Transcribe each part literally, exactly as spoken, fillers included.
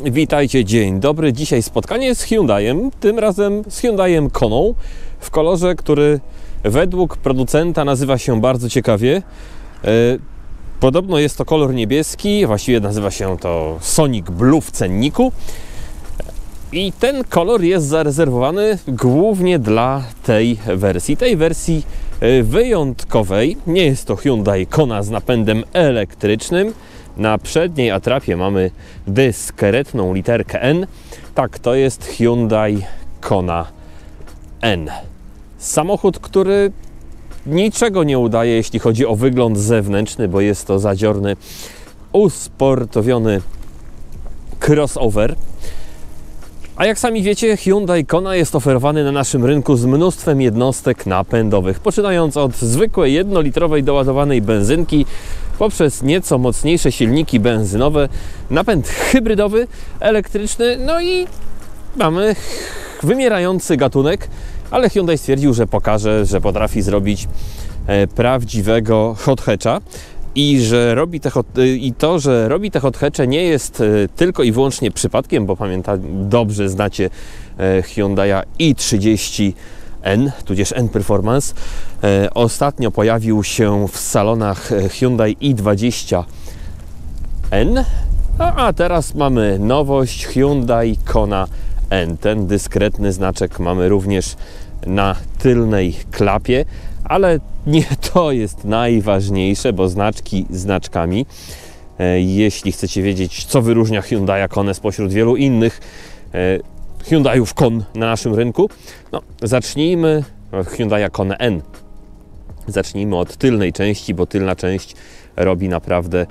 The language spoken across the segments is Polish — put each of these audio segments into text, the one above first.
Witajcie, dzień dobry. Dzisiaj spotkanie z Hyundaiem, tym razem z Hyundaiem Koną w kolorze, który według producenta nazywa się bardzo ciekawie. Podobno jest to kolor niebieski, właściwie nazywa się to Sonic Blue w cenniku. I ten kolor jest zarezerwowany głównie dla tej wersji, tej wersji wyjątkowej. Nie jest to Hyundai Kona z napędem elektrycznym. Na przedniej atrapie mamy dyskretną literkę N. Tak, to jest Hyundai Kona N. Samochód, który niczego nie udaje, jeśli chodzi o wygląd zewnętrzny, bo jest to zadziorny, usportowiony crossover. A jak sami wiecie, Hyundai Kona jest oferowany na naszym rynku z mnóstwem jednostek napędowych, poczynając od zwykłej jednolitrowej doładowanej benzynki, poprzez nieco mocniejsze silniki benzynowe, napęd hybrydowy, elektryczny, no i mamy wymierający gatunek, ale Hyundai stwierdził, że pokaże, że potrafi zrobić prawdziwego hot hatcha. I, że robi te hot, I to, że robi te hot hatche, nie jest tylko i wyłącznie przypadkiem, bo pamiętam, dobrze znacie Hyundai'a i trzydzieści N, tudzież N Performance. Ostatnio pojawił się w salonach Hyundai i dwadzieścia N, a teraz mamy nowość Hyundai Kona N. Ten dyskretny znaczek mamy również na tylnej klapie, ale nie to jest najważniejsze, bo znaczki znaczkami. Jeśli chcecie wiedzieć, co wyróżnia Hyundai Konę spośród wielu innych Hyundaiów Kon na naszym rynku, no, zacznijmy Hyundai Kona N. Zacznijmy od tylnej części, bo tylna część robi naprawdę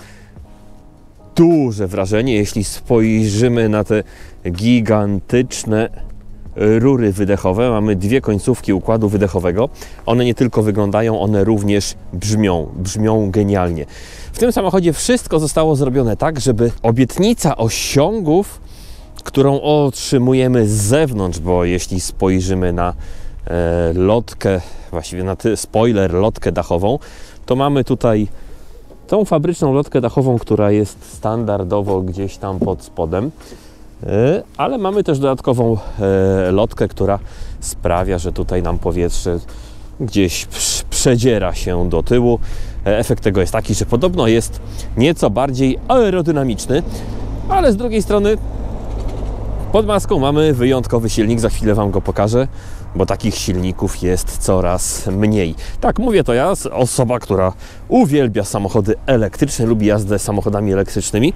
duże wrażenie. Jeśli spojrzymy na te gigantyczne rury wydechowe, mamy dwie końcówki układu wydechowego. One nie tylko wyglądają, one również brzmią, brzmią genialnie. W tym samochodzie wszystko zostało zrobione tak, żeby obietnica osiągów, którą otrzymujemy z zewnątrz, bo jeśli spojrzymy na e, lotkę, właściwie na ty, spoiler, lotkę dachową, to mamy tutaj tą fabryczną lotkę dachową, która jest standardowo gdzieś tam pod spodem. Ale mamy też dodatkową lotkę, która sprawia, że tutaj nam powietrze gdzieś przedziera się do tyłu. Efekt tego jest taki, że podobno jest nieco bardziej aerodynamiczny, ale z drugiej strony pod maską mamy wyjątkowy silnik, za chwilę Wam go pokażę, bo takich silników jest coraz mniej. Tak, mówię to ja, osoba, która uwielbia samochody elektryczne, lubi jazdę samochodami elektrycznymi.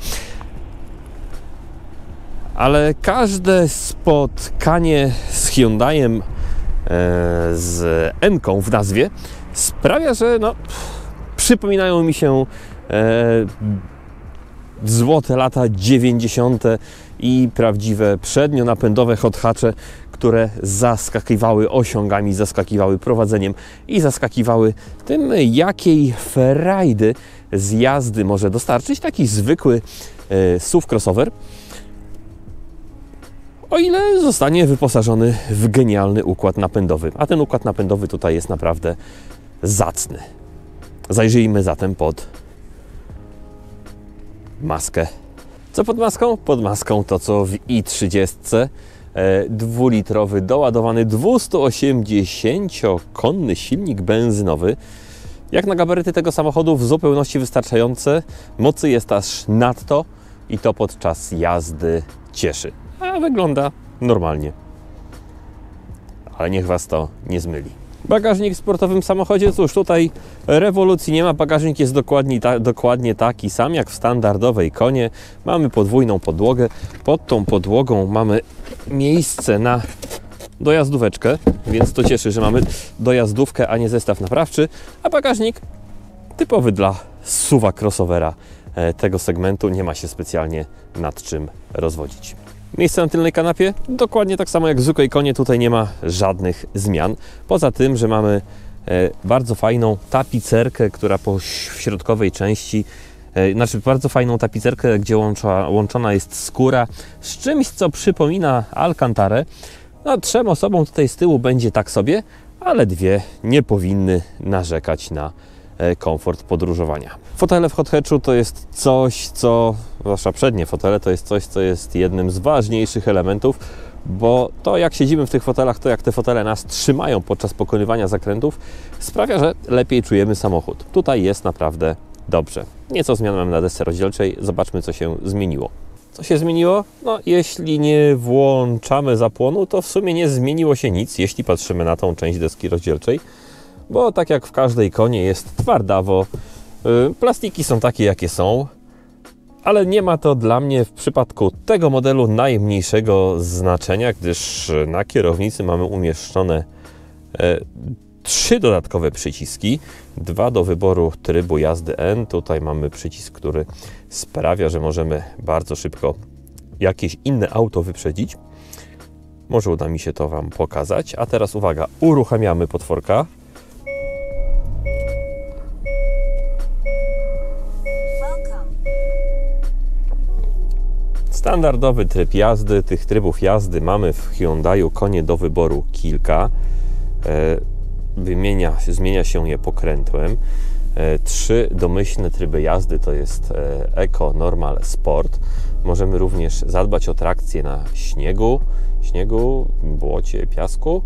Ale każde spotkanie z Hyundaiem, e, z N-ką w nazwie, sprawia, że no, przypominają mi się e, złote lata dziewięćdziesiąte i prawdziwe przednionapędowe hot hatche, które zaskakiwały osiągami, zaskakiwały prowadzeniem i zaskakiwały tym, jakiej frajdy z jazdy może dostarczyć taki zwykły e, S U V crossover, o ile zostanie wyposażony w genialny układ napędowy. A ten układ napędowy tutaj jest naprawdę zacny. Zajrzyjmy zatem pod maskę. Co pod maską? Pod maską to co w i trzydzieści. E, dwulitrowy, doładowany dwustuosiemdziesięciokonny silnik benzynowy. Jak na gabaryty tego samochodu w zupełności wystarczające. Mocy jest aż nadto i to podczas jazdy cieszy. A wygląda normalnie. Ale niech Was to nie zmyli. Bagażnik w sportowym samochodzie, cóż, tutaj rewolucji nie ma. Bagażnik jest dokładnie, ta, dokładnie taki sam jak w standardowej Konie. Mamy podwójną podłogę. Pod tą podłogą mamy miejsce na dojazdóweczkę, więc to cieszy, że mamy dojazdówkę, a nie zestaw naprawczy. A bagażnik typowy dla suwa crossovera tego segmentu. Nie ma się specjalnie nad czym rozwodzić. Miejsce na tylnej kanapie? Dokładnie tak samo jak w zwykłej Konie, tutaj nie ma żadnych zmian. Poza tym, że mamy e, bardzo fajną tapicerkę, która po w środkowej części, e, znaczy bardzo fajną tapicerkę, gdzie łącza, łączona jest skóra z czymś, co przypomina alkantarę. No, trzem osobom tutaj z tyłu będzie tak sobie, ale dwie nie powinny narzekać na komfort podróżowania. Fotele w hot hatchu to jest coś, co, zwłaszcza przednie fotele, to jest coś, co jest jednym z ważniejszych elementów, bo to jak siedzimy w tych fotelach, to jak te fotele nas trzymają podczas pokonywania zakrętów, sprawia, że lepiej czujemy samochód. Tutaj jest naprawdę dobrze. Nieco zmian mam na desce rozdzielczej, zobaczmy, co się zmieniło. Co się zmieniło? No, jeśli nie włączamy zapłonu, to w sumie nie zmieniło się nic, jeśli patrzymy na tą część deski rozdzielczej, bo tak jak w każdej konie jest twardawo, yy, plastiki są takie, jakie są, ale nie ma to dla mnie w przypadku tego modelu najmniejszego znaczenia, gdyż na kierownicy mamy umieszczone e, trzy dodatkowe przyciski, dwa do wyboru trybu jazdy N. Tutaj mamy przycisk, który sprawia, że możemy bardzo szybko jakieś inne auto wyprzedzić. Może uda mi się to Wam pokazać. A teraz uwaga, uruchamiamy potworka. Standardowy tryb jazdy. Tych trybów jazdy mamy w Hyundaiu Konie do wyboru kilka. Wymienia, zmienia się je pokrętłem. Trzy domyślne tryby jazdy to jest Eco, Normal, Sport. Możemy również zadbać o trakcję na śniegu, śniegu, błocie, piasku.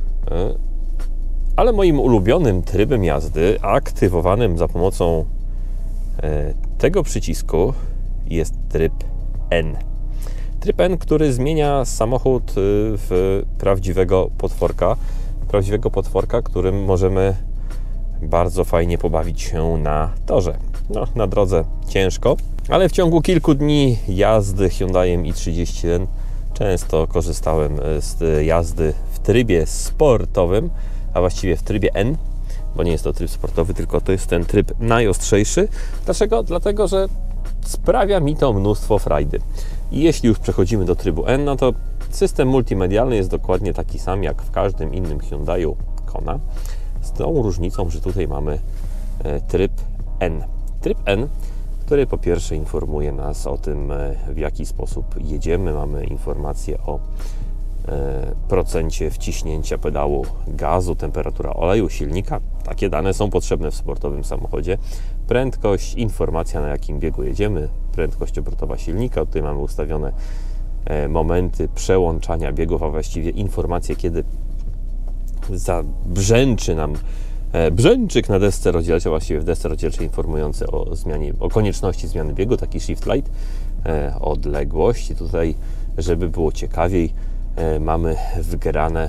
Ale moim ulubionym trybem jazdy, aktywowanym za pomocą tego przycisku, jest tryb N. Tryb N, który zmienia samochód w prawdziwego potworka. Prawdziwego potworka, którym możemy bardzo fajnie pobawić się na torze. No, na drodze ciężko, ale w ciągu kilku dni jazdy Hyundaiem i trzydzieści jeden często korzystałem z jazdy w trybie sportowym, a właściwie w trybie N, bo nie jest to tryb sportowy, tylko to jest ten tryb najostrzejszy. Dlaczego? Dlatego, że sprawia mi to mnóstwo frajdy. I jeśli już przechodzimy do trybu N, no to system multimedialny jest dokładnie taki sam jak w każdym innym Hyundaiu Kona, z tą różnicą, że tutaj mamy tryb N. Tryb N, który po pierwsze informuje nas o tym, w jaki sposób jedziemy. Mamy informację o procencie wciśnięcia pedału gazu, temperatura oleju, silnika. Takie dane są potrzebne w sportowym samochodzie. Prędkość, informacja, na jakim biegu jedziemy, prędkość obrotowa silnika. Tutaj mamy ustawione momenty przełączania biegów, a właściwie informacje, kiedy zabrzęczy nam brzęczyk na desce rozdzielczej, właściwie w desce rozdzielczej informujący o zmianie, o konieczności zmiany biegu, taki shift light, odległość. Tutaj, żeby było ciekawiej, mamy wgrane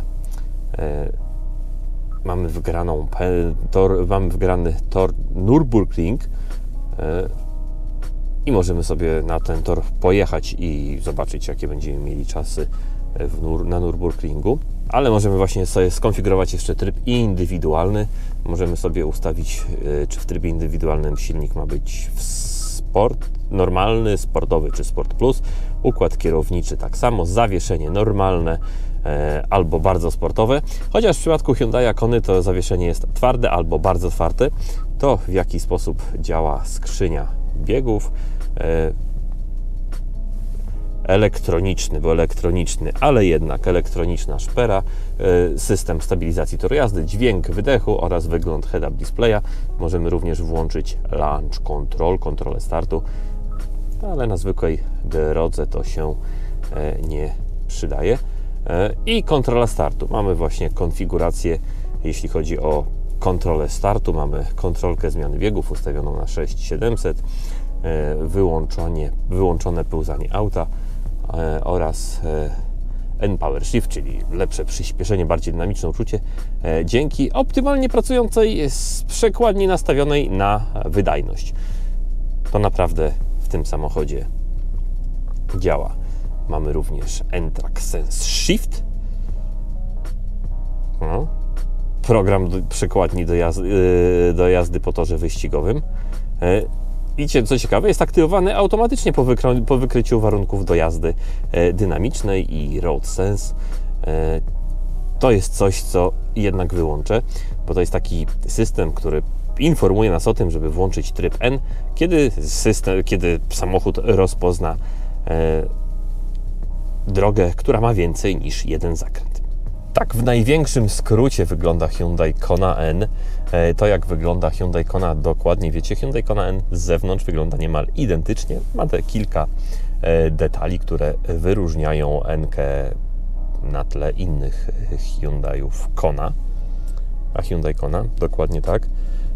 mamy wgraną tor, mamy wgrany tor Nürburgring i możemy sobie na ten tor pojechać i zobaczyć, jakie będziemy mieli czasy w nur, na Nürburgringu. Ale możemy właśnie sobie skonfigurować jeszcze tryb indywidualny. Możemy sobie ustawić, czy w trybie indywidualnym silnik ma być w sport, normalny, sportowy czy Sport Plus. Układ kierowniczy tak samo, zawieszenie normalne e, albo bardzo sportowe. Chociaż w przypadku Hyundai Kony to zawieszenie jest twarde albo bardzo twarde. To w jaki sposób działa skrzynia biegów. E, elektroniczny, bo elektroniczny, ale jednak elektroniczna szpera, system stabilizacji toru jazdy, dźwięk wydechu oraz wygląd head-up displaya. Możemy również włączyć launch control, kontrolę startu, ale na zwykłej drodze to się nie przydaje. I kontrola startu. Mamy właśnie konfigurację, jeśli chodzi o kontrolę startu. Mamy kontrolkę zmiany biegów ustawioną na sześć tysięcy siedemset, wyłączone, wyłączone pełzanie auta oraz N-Power Shift, czyli lepsze przyspieszenie, bardziej dynamiczne uczucie dzięki optymalnie pracującej przekładni nastawionej na wydajność. To naprawdę w tym samochodzie działa. Mamy również N-Track Sense Shift, no. Program do, przekładni do jazdy, do jazdy po torze wyścigowym. Widzicie, co ciekawe, jest aktywowany automatycznie po, wykry po wykryciu warunków do jazdy e, dynamicznej i Road Sense. E, to jest coś, co jednak wyłączę, bo to jest taki system, który informuje nas o tym, żeby włączyć tryb N, kiedy, system, kiedy samochód rozpozna e, drogę, która ma więcej niż jeden zakręt. Tak w największym skrócie wygląda Hyundai Kona N. To jak wygląda Hyundai Kona dokładnie wiecie. Hyundai Kona N z zewnątrz wygląda niemal identycznie. Ma te kilka detali, które wyróżniają N-kę na tle innych Hyundaiów Kona. A Hyundai Kona, dokładnie tak.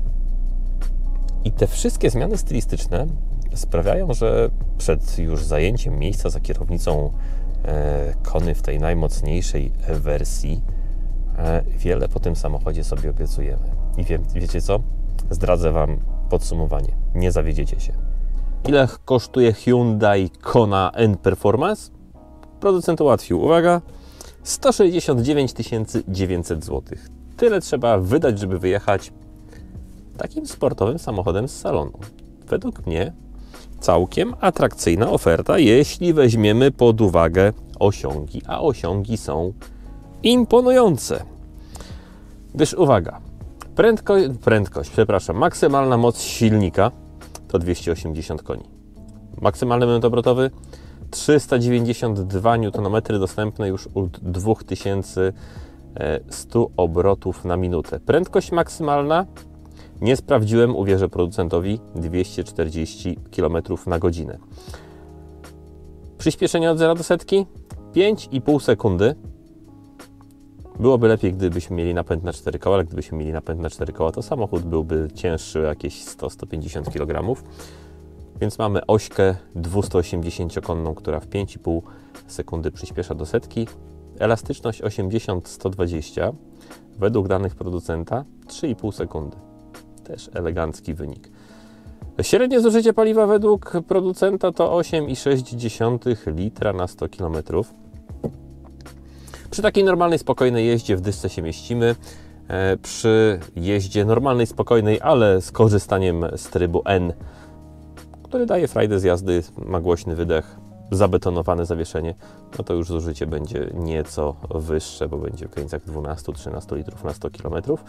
I te wszystkie zmiany stylistyczne sprawiają, że przed już zajęciem miejsca za kierownicą Kony w tej najmocniejszej wersji wiele po tym samochodzie sobie obiecujemy. I wie, wiecie co? Zdradzę Wam podsumowanie. Nie zawiedziecie się. Ile kosztuje Hyundai Kona N Performance? Producent ułatwił. Uwaga! sto sześćdziesiąt dziewięć tysięcy dziewięćset złotych. Tyle trzeba wydać, żeby wyjechać takim sportowym samochodem z salonu. Według mnie całkiem atrakcyjna oferta, jeśli weźmiemy pod uwagę osiągi, a osiągi są imponujące. Gdyż uwaga, prędko, prędkość, przepraszam, maksymalna moc silnika to dwieście osiemdziesiąt koni. Maksymalny moment obrotowy trzysta dziewięćdziesiąt dwa niutonometry, dostępne już od dwa tysiące sto obrotów na minutę. Prędkość maksymalna, nie sprawdziłem, uwierzę producentowi, dwieście czterdzieści kilometrów na godzinę. Przyspieszenie od zera do setki pięć i pół sekundy. Byłoby lepiej, gdybyśmy mieli napęd na cztery koła, ale gdybyśmy mieli napęd na cztery koła, to samochód byłby cięższy o jakieś sto do stu pięćdziesięciu kilogramów. Więc mamy ośkę dwieście-osiemdziesięciokonną, która w pięć i pół sekundy przyspiesza do setki. Elastyczność osiemdziesiąt do stu dwudziestu. Według danych producenta trzy i pół sekundy. Też elegancki wynik. Średnie zużycie paliwa według producenta to osiem przecinek sześć litra na sto kilometrów. Przy takiej normalnej, spokojnej jeździe w dyszce się mieścimy. Przy jeździe normalnej, spokojnej, ale z korzystaniem z trybu N, który daje frajdę z jazdy, ma głośny wydech, zabetonowane zawieszenie, no to już zużycie będzie nieco wyższe, bo będzie w granicach dwunastu do trzynastu litrów na sto kilometrów.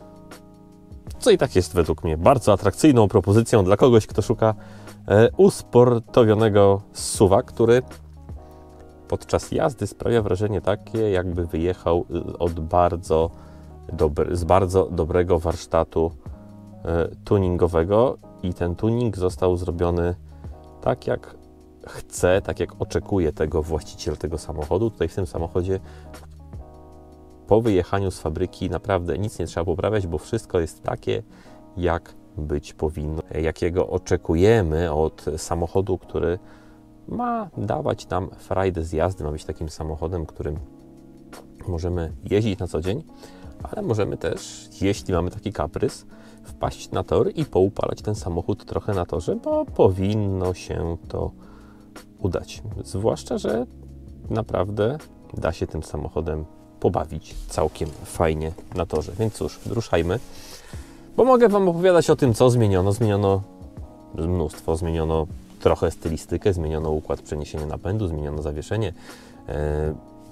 Co i tak jest według mnie bardzo atrakcyjną propozycją dla kogoś, kto szuka e, usportowionego SUV-a, który podczas jazdy sprawia wrażenie takie, jakby wyjechał od bardzo dobry, z bardzo dobrego warsztatu e, tuningowego i ten tuning został zrobiony tak, jak chce, tak jak oczekuje tego właściciel tego samochodu. Tutaj w tym samochodzie po wyjechaniu z fabryki naprawdę nic nie trzeba poprawiać, bo wszystko jest takie, jak być powinno, jakiego oczekujemy od samochodu, który ma dawać nam frajdę z jazdy, ma być takim samochodem, którym możemy jeździć na co dzień, ale możemy też, jeśli mamy taki kaprys, wpaść na tor i poupalać ten samochód trochę na torze, bo powinno się to udać. Zwłaszcza, że naprawdę da się tym samochodem pobawić całkiem fajnie na torze. Więc cóż, ruszajmy, bo mogę Wam opowiadać o tym, co zmieniono. Zmieniono mnóstwo, zmieniono trochę stylistykę, zmieniono układ przeniesienia napędu, zmieniono zawieszenie, e,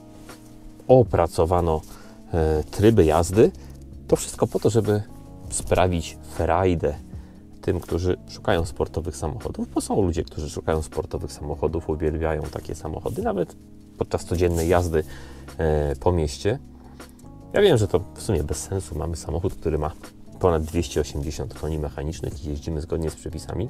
opracowano e, tryby jazdy. To wszystko po to, żeby sprawić frajdę tym, którzy szukają sportowych samochodów, bo są ludzie, którzy szukają sportowych samochodów, uwielbiają takie samochody, nawet podczas codziennej jazdy e, po mieście. Ja wiem, że to w sumie bez sensu. Mamy samochód, który ma ponad dwieście osiemdziesiąt koni mechanicznych i jeździmy zgodnie z przepisami.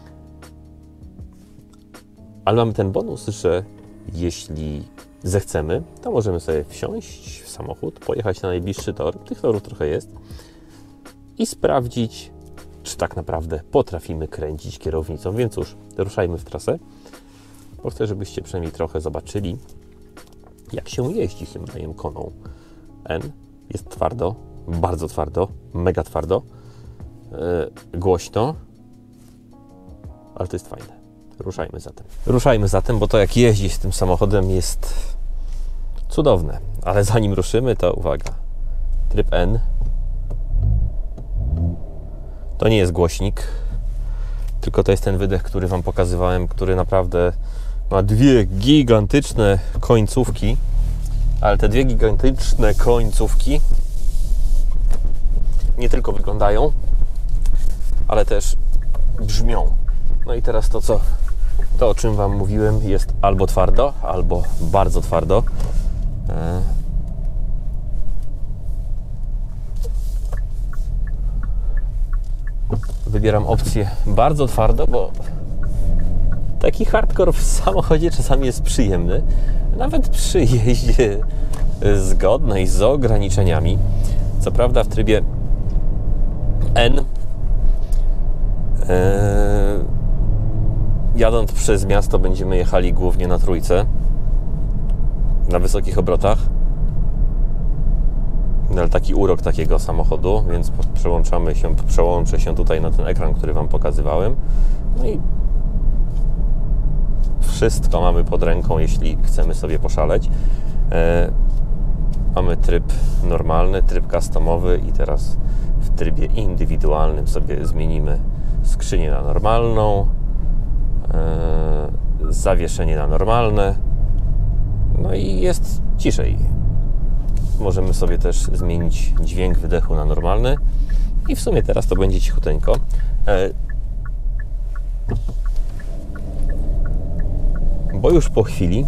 Ale mamy ten bonus, że jeśli zechcemy, to możemy sobie wsiąść w samochód, pojechać na najbliższy tor, tych torów trochę jest, i sprawdzić, czy tak naprawdę potrafimy kręcić kierownicą. Więc cóż, ruszajmy w trasę, bo chcę, żebyście przynajmniej trochę zobaczyli, jak się jeździ Hyundaiem Koną N. Jest twardo, bardzo twardo, mega twardo, yy, głośno, ale to jest fajne. Ruszajmy zatem. Ruszajmy zatem, bo to jak jeździć z tym samochodem jest cudowne. Ale zanim ruszymy, to uwaga. Tryb N. To nie jest głośnik, tylko to jest ten wydech, który Wam pokazywałem, który naprawdę ma dwie gigantyczne końcówki, ale te dwie gigantyczne końcówki nie tylko wyglądają, ale też brzmią. No i teraz to, co, to o czym Wam mówiłem, jest albo twardo, albo bardzo twardo. wybieram opcję bardzo twardo, bo taki hardcore w samochodzie czasami jest przyjemny, nawet przy jeździe zgodnej z ograniczeniami. Co prawda w trybie N yy, jadąc przez miasto będziemy jechali głównie na trójce, na wysokich obrotach. Ale taki urok takiego samochodu, więc przełączamy się, przełączę się tutaj na ten ekran, który Wam pokazywałem. No i wszystko mamy pod ręką, jeśli chcemy sobie poszaleć. E, mamy tryb normalny, tryb customowy i teraz w trybie indywidualnym sobie zmienimy skrzynię na normalną, e, zawieszenie na normalne, no i jest ciszej. Możemy sobie też zmienić dźwięk wydechu na normalny i w sumie teraz to będzie cichuteńko. E, bo już po chwili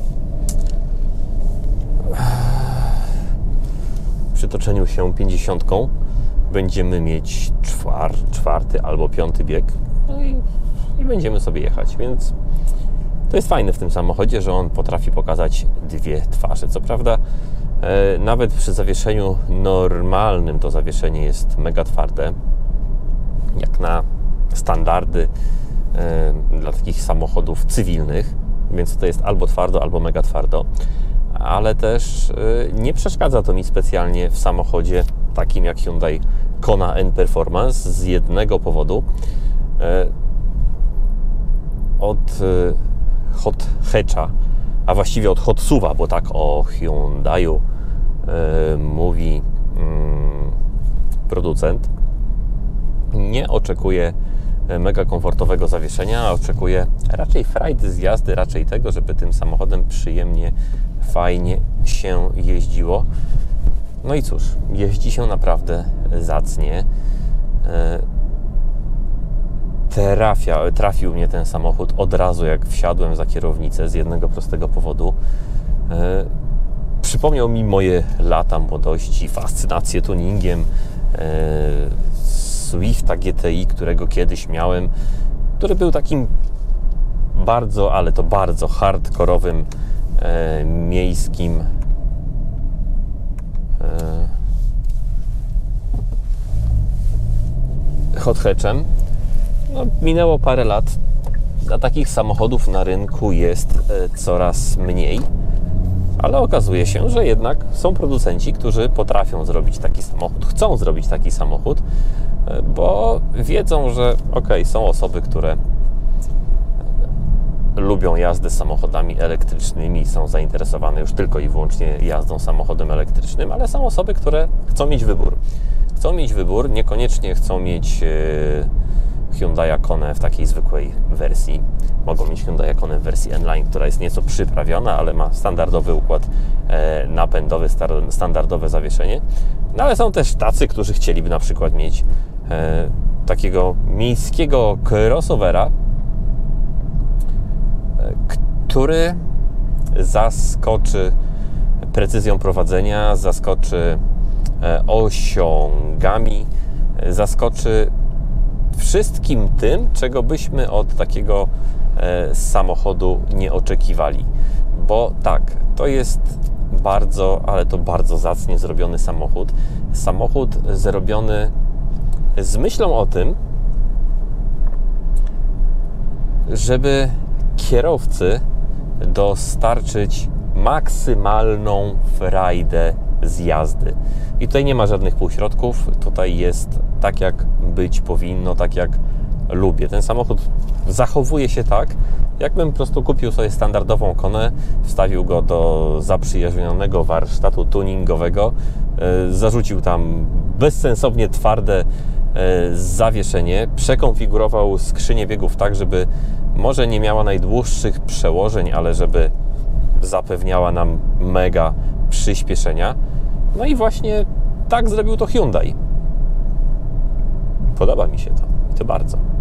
przy toczeniu się pięćdziesiątką będziemy mieć czwar, czwarty albo piąty bieg, no i, i będziemy sobie jechać, więc to jest fajne w tym samochodzie, że on potrafi pokazać dwie twarze. Co prawda e, nawet przy zawieszeniu normalnym to zawieszenie jest mega twarde, jak na standardy e, dla takich samochodów cywilnych, więc to jest albo twardo, albo mega twardo, ale też e, nie przeszkadza to mi specjalnie w samochodzie takim jak Hyundai Kona N-Performance z jednego powodu. E, od e, hot hatcha, a właściwie od hot suva, bo tak o Hyundai'u e, mówi mm, producent, nie oczekuje mega komfortowego zawieszenia, a oczekuje raczej frajdy z jazdy, raczej tego, żeby tym samochodem przyjemnie, fajnie się jeździło. No i cóż, jeździ się naprawdę zacnie. E, Trafia, trafił mnie ten samochód od razu, jak wsiadłem za kierownicę, z jednego prostego powodu. E, przypomniał mi moje lata młodości, fascynację tuningiem, e, Swifta G T I, którego kiedyś miałem, który był takim bardzo, ale to bardzo hardkorowym, e, miejskim e, hot hatchem. No, minęło parę lat, a takich samochodów na rynku jest e, coraz mniej, ale okazuje się, że jednak są producenci, którzy potrafią zrobić taki samochód, chcą zrobić taki samochód, e, bo wiedzą, że ok, są osoby, które lubią jazdę samochodami elektrycznymi, są zainteresowane już tylko i wyłącznie jazdą samochodem elektrycznym, ale są osoby, które chcą mieć wybór. Chcą mieć wybór, niekoniecznie chcą mieć e, Hyundai Konę w takiej zwykłej wersji. Mogą mieć Hyundai Konę w wersji N-Line, która jest nieco przyprawiona, ale ma standardowy układ e, napędowy, star, standardowe zawieszenie. No ale są też tacy, którzy chcieliby na przykład mieć e, takiego miejskiego crossovera, e, który zaskoczy precyzją prowadzenia, zaskoczy e, osiągami, e, zaskoczy wszystkim tym, czego byśmy od takiego e, samochodu nie oczekiwali. Bo tak, to jest bardzo, ale to bardzo zacnie zrobiony samochód. Samochód zrobiony z myślą o tym, żeby kierowcy dostarczyć maksymalną frajdę z jazdy. I tutaj nie ma żadnych półśrodków, tutaj jest tak, jak być powinno, tak jak lubię. Ten samochód zachowuje się tak, jakbym po prostu kupił sobie standardową Konę, wstawił go do zaprzyjaźnionego warsztatu tuningowego, yy, zarzucił tam bezsensownie twarde yy, zawieszenie, przekonfigurował skrzynię biegów tak, żeby może nie miała najdłuższych przełożeń, ale żeby zapewniała nam mega przyspieszenia. No i właśnie tak zrobił to Hyundai. Podoba mi się to. I to bardzo.